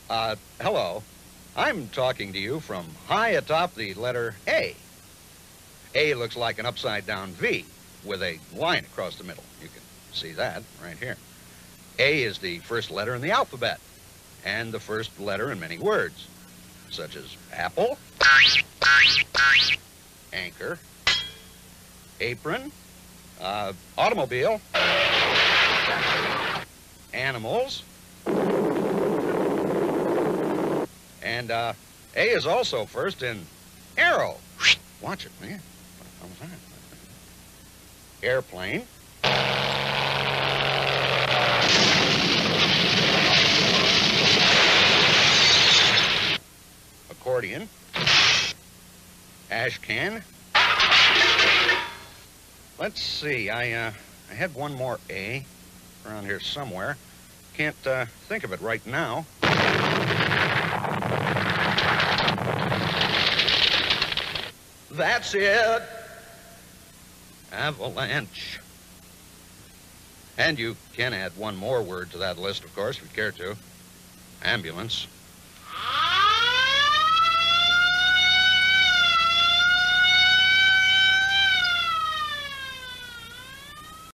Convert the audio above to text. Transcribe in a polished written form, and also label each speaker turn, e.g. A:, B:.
A: Hello. I'm talking to you from high atop the letter A. A looks like an upside-down V with a line across the middle. You can see that right here. A is the first letter in the alphabet and the first letter in many words, such as apple, anchor, apron, automobile, animals, and A is also first in arrow. Watch it, man. What was that? Airplane. Accordion. Ash can. Let's see, I had one more A around here somewhere. Can't think of it right now. That's it. Avalanche. And you can add one more word to that list, of course, if you care to. Ambulance.